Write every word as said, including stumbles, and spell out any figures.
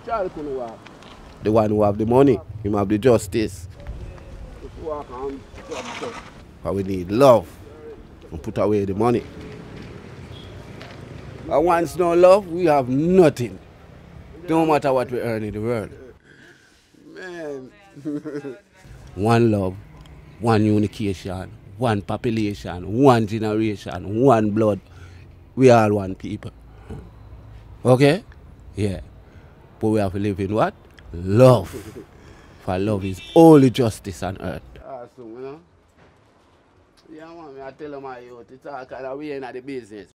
child couldn't walk. The one who have the money, him have the justice. Just walk and job so. But we need love and put away the money. And once no love, we have nothing. Don't matter what we earn in the world. Man. One love, one unification, one population, one generation, one blood. We all one people. Okay? Yeah. But we have to live in what? Love. For love is only justice on earth. Awesome, you know? Yeah, man, I tell them my youth, it's all kind of way in the business.